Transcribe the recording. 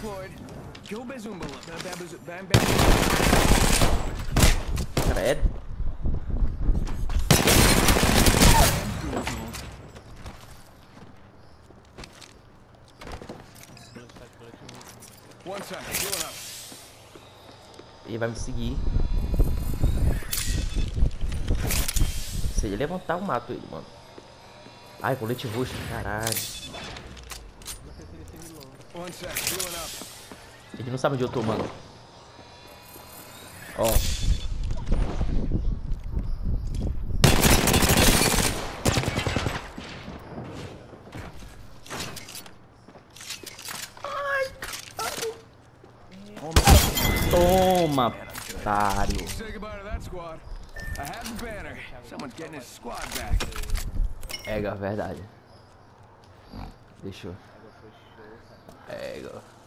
Credo. Ele vai me seguir. Se ele levantar, eu mato ele, mano. Ai, colete roxo, caralho. Ele não sabe onde eu tô, mano. Ó. Ai, caralho. Toma, otário. É, verdade. Deixa eu... É,